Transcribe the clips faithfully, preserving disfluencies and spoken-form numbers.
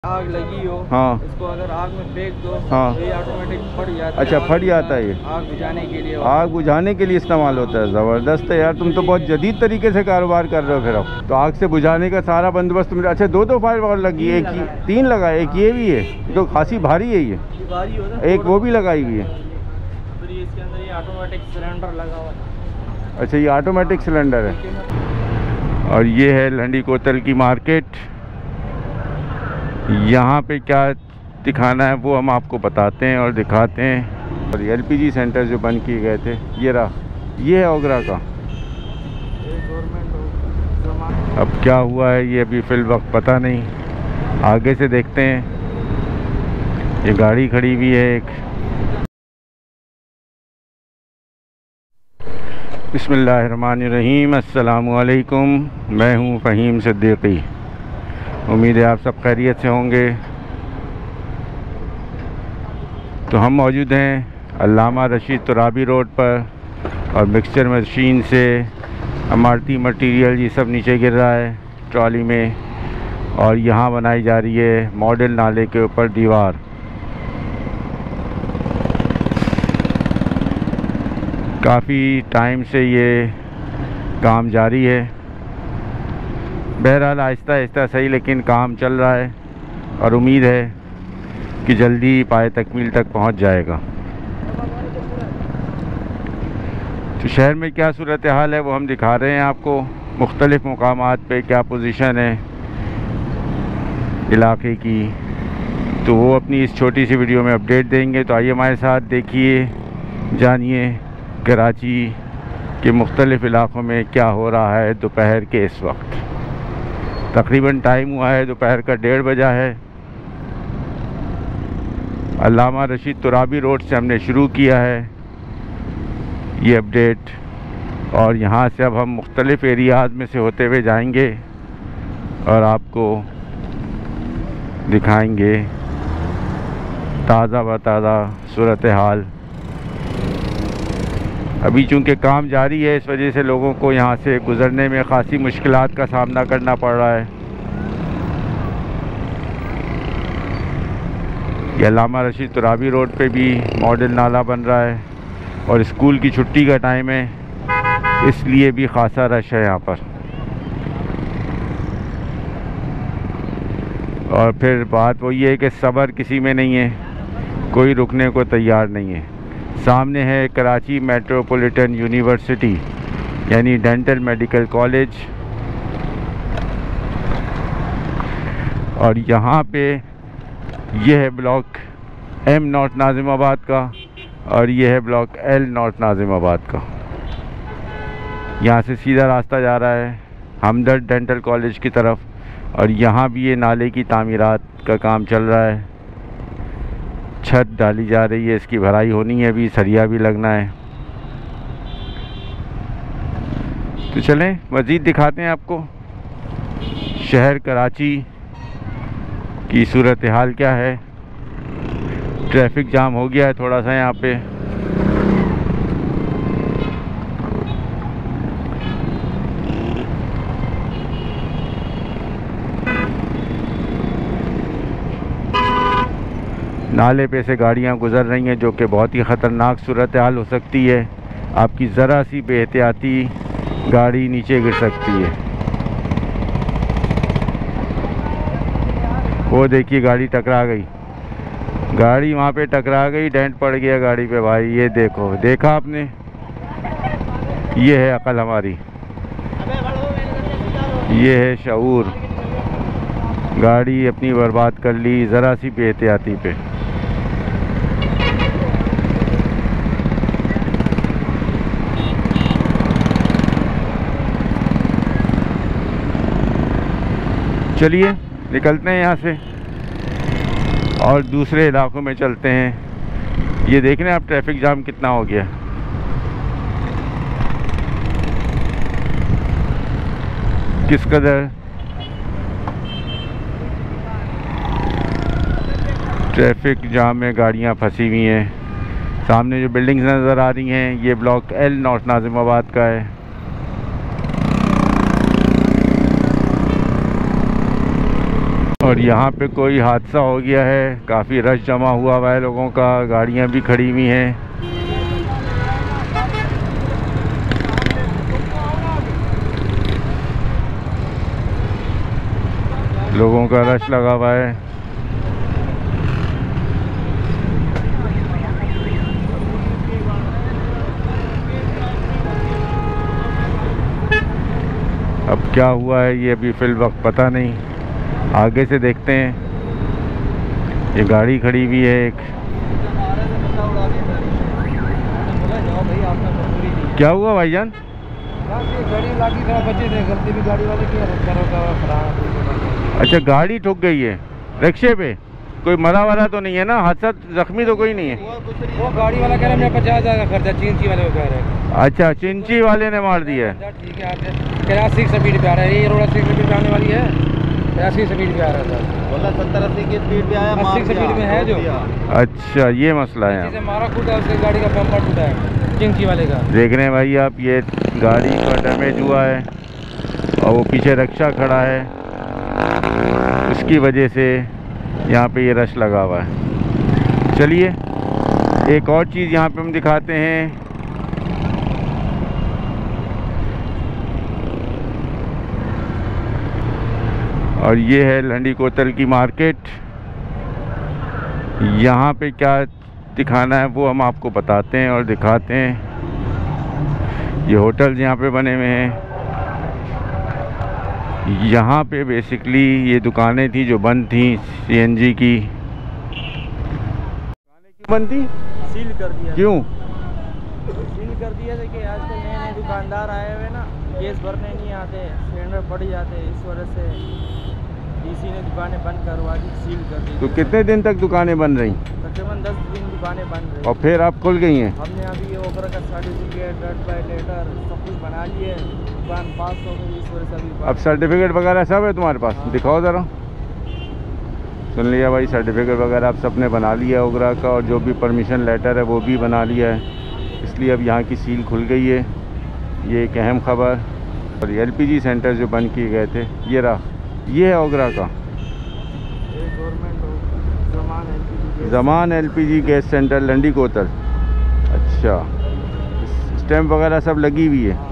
आग लगी हो, हाँ, इसको अगर आग में फेंक दो, हाँ, तो ये ऑटोमेटिक फट जाता है। अच्छा फट जाता है ये, आग बुझाने के लिए। आग बुझाने के लिए इस्तेमाल होता है। ज़बरदस्त है यार, तुम तो बहुत जदीद तरीके से कारोबार कर रहे हो फिर अब तो। आग से बुझाने का सारा बंदोबस्त तुमने। अच्छा दो दो फायर और लगी, एक ही तीन लगा, एक ये भी है, ये तो खासी भारी है ये, एक वो भी लगाई हुई है। फिर इसके अंदर ये ऑटोमेटिक सिलेंडर लगा हुआ है। अच्छा ये ऑटोमेटिक सिलेंडर है। और ये है लंडी कोतल की मार्केट। यहाँ पे क्या दिखाना है वो हम आपको बताते हैं और दिखाते हैं। और एलपीजी सेंटर जो बंद किए गए थे, ये रहा, ये है ओगरा का। अब क्या हुआ है ये अभी फिल वक्त पता नहीं, आगे से देखते हैं। ये गाड़ी खड़ी हुई है एक। बिस्मिल्लाहिर्रहमानिर्रहीम, अस्सलामु अलैकुम। मैं हूँ फ़हीम सिद्दीकी। उम्मीद है आप सब खैरियत से होंगे। तो हम मौजूद हैं अल्लामा रशीद तुराबी रोड पर, और मिक्सचर मशीन से इमारती मटेरियल ये सब नीचे गिर रहा है ट्रॉली में, और यहाँ बनाई जा रही है मॉडल नाले के ऊपर दीवार। काफ़ी टाइम से ये काम जारी है। बहरहाल आहिस्ता आहिस्ता सही, लेकिन काम चल रहा है और उम्मीद है कि जल्दी पाए तकमील तक पहुंच जाएगा। तो शहर में क्या सूरत हाल है वो हम दिखा रहे हैं आपको। मुख्तलिफ़ मुकामात पे क्या पोजीशन है इलाके की, तो वो अपनी इस छोटी सी वीडियो में अपडेट देंगे। तो आइए हमारे साथ देखिए, जानिए कराची के मुख्तलिफ़ इलाक़ों में क्या हो रहा है दोपहर के इस वक्त। तकरीबन टाइम हुआ है दोपहर का डेढ़ बजा है। अल्लामा रशीद तुराबी रोड से हमने शुरू किया है ये अपडेट, और यहाँ से अब हम मुख्तलिफ़ एरियाज़ में से होते हुए जाएंगे और आपको दिखाएंगे ताज़ा व ताज़ा सूरत हाल। अभी चूँकि काम जारी है, इस वजह से लोगों को यहाँ से गुज़रने में ख़ासी मुश्किलात का सामना करना पड़ रहा है। ये अल्लामा रशीद तुराबी रोड पे भी मॉडल नाला बन रहा है, और स्कूल की छुट्टी का टाइम है, इसलिए भी ख़ासा रश है यहाँ पर। और फिर बात वही है कि सब्र किसी में नहीं है, कोई रुकने को तैयार नहीं है। सामने है कराची मेट्रोपॉलिटन यूनिवर्सिटी, यानी डेंटल मेडिकल कॉलेज, और यहाँ पे ये है ब्लॉक एम नॉर्थ नाजिमाबाद का, और ये है ब्लॉक एल नॉर्थ नाजिमाबाद का। यहाँ से सीधा रास्ता जा रहा है हमदर्द डेंटल कॉलेज की तरफ, और यहाँ भी ये नाले की तामीरात का काम चल रहा है। छत डाली जा रही है, इसकी भराई होनी है, अभी सरिया भी लगना है। तो चलें मज़ीद दिखाते हैं आपको शहर कराची की सूरत हाल क्या है। ट्रैफिक जाम हो गया है थोड़ा सा यहाँ पे। नाले पे से गाड़ियाँ गुज़र रही हैं, जो कि बहुत ही ख़तरनाक सूरत हाल हो सकती है। आपकी ज़रा सी बेहतियाती गाड़ी नीचे गिर सकती है। वो देखिए गाड़ी टकरा गई, गाड़ी वहाँ पे टकरा गई, डेंट पड़ गया गाड़ी पे भाई। ये देखो, देखा आपने, ये है अकल हमारी, ये है शऊर। गाड़ी अपनी बर्बाद कर ली ज़रा सी बेहतियाती पे। चलिए निकलते हैं यहाँ से और दूसरे इलाकों में चलते हैं। ये देख रहे हैं आप ट्रैफिक जाम कितना हो गया। किस कदर ट्रैफिक जाम में गाड़ियाँ फंसी हुई हैं। सामने जो बिल्डिंग्स नज़र आ रही हैं, ये ब्लॉक एल नॉर्थ नाजिमाबाद का है। और यहाँ पे कोई हादसा हो गया है, काफ़ी रश जमा हुआ हुआ है लोगों का, गाड़ियाँ भी खड़ी हुई हैं। लोगों का रश लगा हुआ है। अब क्या हुआ है ये अभी फिल वक्त पता नहीं, आगे से देखते हैं। ये गाड़ी खड़ी हुई है एक। क्या हुआ भाईजान? अच्छा, गाड़ी ठुक गई है रिक्शे पे? कोई मरा वरा तो नहीं है ना? हादसा जख्मी तो कोई नहीं है? वो गाड़ी वाला कह रहा है मैं पचास हजार का खर्चा, चिंची वाले को कह रहे हैं। अच्छा, चिंची वाले ने मार दिया है। ठीक है, कह रहा अस्सी स्पीड पे आ रहा है, ये रोड अस्सी स्पीड पे आने वाली है, अस्सी स्पीड पे आ रहा था। बोला सत्तर अस्सी की स्पीड पे आया, अस्सी स्पीड में है जो। अच्छा, ये मसला है। जिसे मारा खुदा उसके गाड़ी का बम्पर टूटा है, चिंची वाले का। देख रहे हैं भाई आप, ये गाड़ी का डैमेज हुआ है और वो पीछे रिक्शा खड़ा है, उसकी वजह से यहाँ पे ये रश लगा हुआ है। चलिए एक और चीज़ यहाँ पे हम दिखाते हैं। और ये है लंडी कोतल की मार्केट। यहाँ पे क्या दिखाना है वो हम आपको बताते हैं और दिखाते हैं। ये होटल्स यहाँ पे बने हुए हैं। यहाँ पे बेसिकली ये दुकानें थी जो बंद थी, सीएनजी की। दुकानें क्यों बंद थी? सील कर दिया। क्यों सील कर दिया था कि आजकल नए नए दुकानदार आए हुए ना, गैस भरने नहीं आते, सिलेंडर पड़ जाते, इस वजह से डीसी ने दुकानें बंद करवा दी, सील कर दी। तो कितने दिन तक दुकानें बंद रहीं? तकरीबन दस दिन दुकानें बंद रही। और फिर अब खुल गई हैं? हमने अभी ओकरा का सर्टिफिकेट, रेड बाई लेटर सब कुछ बना लिए, दुकान पास हो गई, इस वजह से अभी। अब सर्टिफिकेट वगैरह सब है तुम्हारे पास? हाँ। दिखाओ ज़रा। सुन लिया भाई, सर्टिफिकेट वगैरह आप सबने बना लिया ओगरा का, और जो भी परमिशन लेटर है वो भी बना लिया है। इसलिए अब यहाँ की सील खुल गई है, ये एक अहम खबर। और एलपीजी सेंटर जो बंद किए गए थे, ये रहा, ये है ओगरा का Zaman LPG gas centre Landi Kotal. अच्छा, स्टैम्प वगैरह सब लगी हुई है।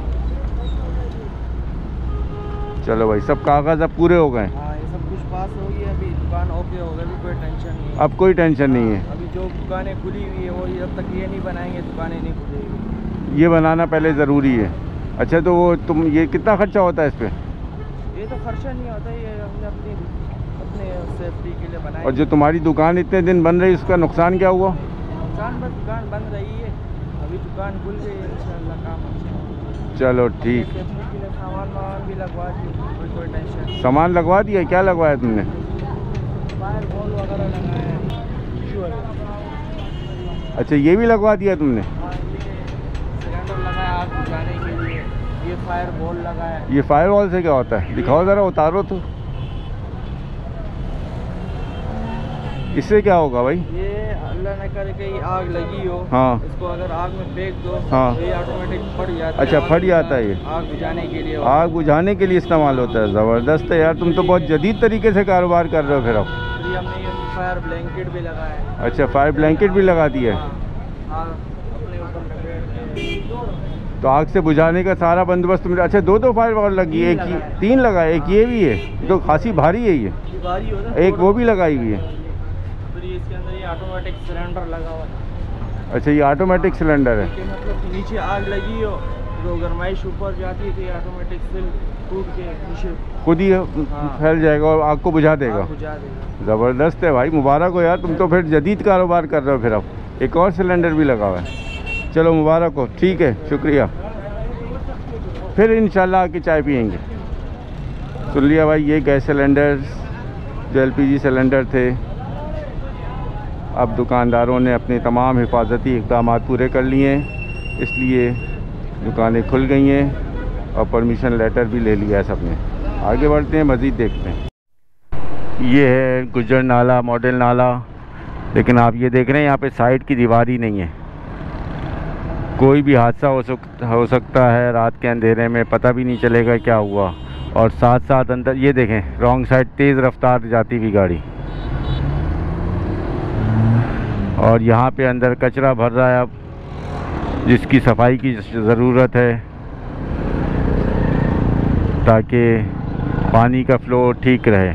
चलो भाई, सब कागज़ अब पूरे हो गए? हाँ, ये सब कुछ पास हो गया, अभी दुकान ओके हो गई, अभी कोई टेंशन नहीं है। अब कोई टेंशन नहीं है। अभी जो दुकानें खुली हुई है वो जब तक ये नहीं बनाएंगे दुकानें नहीं खुलेगी। ये बनाना पहले ज़रूरी है। अच्छा, तो वो तुम ये कितना खर्चा होता है इस पर? ये तो खर्चा नहीं होता, ये हमने अपनी अपने सेफ्टी के लिए बनाया। और जो तुम्हारी दुकान इतने दिन बन रही, उसका नुकसान क्या हुआ? नुकसान बस दुकान बंद रही है, अभी दुकान खुल गई है, इंशाल्लाह काम अच्छा। चलो ठीक। सेफ्टी के लिए सामान वामान भी लगवा दिए, कोई कोई टेंशन। सामान लगवा दिया? क्या लगवाया तुमने? फायर बॉल वगैरह लगाया है। अच्छा, ये भी लगवा दिया तुमने? हाँ, ये सिलेंडर लगाया आग बुझाने के लिए, ये फायर बॉल लगाया। ये फायर वॉल से क्या होता है? दिखाओ ज़रा, उतारो तो। इससे क्या होगा भाई? ये अल्लाह न करे कहीं आग लगी हो, हाँ, इसको अगर आग में फेंक दो, हाँ, तो ये ऑटोमेटिक फट जाता है। अच्छा, फट जाता है ये? आग बुझाने के लिए, आग बुझाने के लिए इस्तेमाल होता है। ज़बरदस्त है यार, तुम तो बहुत जदीद तरीके से कारोबार कर रहे हो फिर अब। फिर हमने ये फायर ब्लैंकेट भी लगाया है। अच्छा, फायर ब्लैंकेट भी लगा दिया है। हाँ, अपने ऊपर लपेट के। तो आग से बुझाने का सारा बंदोबस्त तुमने। अच्छा, दो दो फायर वॉल लगी है? एक ही, तीन लगाए? एक ये भी है, तो खासी भारी है ये। भारी हो ना, एक वो भी लगाई हुई है। फिर इसके अंदर ये ऑटोमेटिक सिलेंडर लगा हुआ है। अच्छा, ये ऑटोमेटिक सिलेंडर है। कि मतलब कि नीचे आग लगी हो तो गरमाइश ऊपर जाती है, तो ये ऑटोमेटिक सिल टूट के नीचे खुद ही फैल जाएगा और आग को बुझा देगा। बुझा देगा। ज़बरदस्त है भाई, मुबारक हो यार, तुम तो फिर जदीद कारोबार कर रहे हो फिर अब। एक और सिलेंडर भी लगा हुआ है। चलो मुबारक हो, ठीक है, शुक्रिया। फिर इंशाल्लाह आके चाय पियेंगे। सुन लिया भाई, ये गैस सिलेंडर जो एलपीजी सिलेंडर थे, अब दुकानदारों ने अपने तमाम हिफाजती इक़दाम पूरे कर लिए हैं, इसलिए दुकानें खुल गई हैं और परमिशन लेटर भी ले लिया है सबने। आगे बढ़ते हैं, मज़ीद देखते हैं। ये है गुजर नाला, मॉडल नाला, लेकिन आप ये देख रहे हैं यहाँ पे साइड की दीवार ही नहीं है। कोई भी हादसा हो सकता हो सकता है रात के अंधेरे में, पता भी नहीं चलेगा क्या हुआ। और साथ साथ अंदर ये देखें रॉन्ग साइड तेज़ रफ्तार जाती हुई गाड़ी। और यहाँ पे अंदर कचरा भर रहा है अब, जिसकी सफाई की ज़रूरत है ताकि पानी का फ्लो ठीक रहे।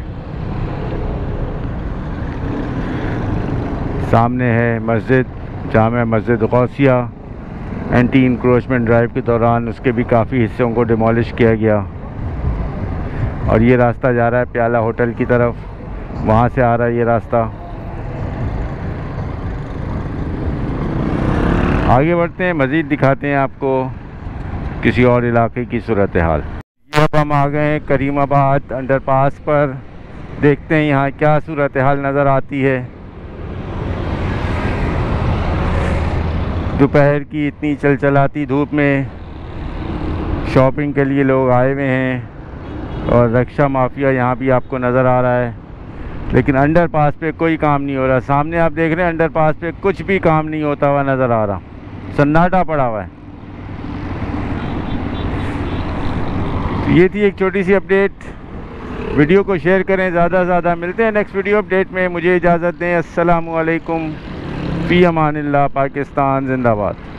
सामने है मस्जिद, Jama Masjid Gausiya. Anti encroachment drive के दौरान उसके भी काफ़ी हिस्सों को डिमोलिश किया गया। और ये रास्ता जा रहा है प्याला होटल की तरफ, वहाँ से आ रहा है ये रास्ता। आगे बढ़ते हैं, मज़ीद दिखाते हैं आपको किसी और इलाके की सूरत हाल। ये अब हम आ गए हैं करीमाबाद अंडरपास पर। देखते हैं यहाँ क्या सूरत हाल नज़र आती है। दोपहर की इतनी चलचलाती धूप में शॉपिंग के लिए लोग आए हुए हैं और रक्षा माफिया यहाँ भी आपको नज़र आ रहा है, लेकिन अंडरपास पे कोई काम नहीं हो रहा। सामने आप देख रहे हैं अंडरपास पे कुछ भी काम नहीं होता हुआ नज़र आ रहा, सन्नाटा पड़ा हुआ है। तो ये थी एक छोटी सी अपडेट। वीडियो को शेयर करें ज़्यादा से ज़्यादा। मिलते हैं नेक्स्ट वीडियो अपडेट में। मुझे इजाज़त दें। अस्सलामु अलैकुम, फ़ी अमानिल्लाह। पाकिस्तान जिंदाबाद।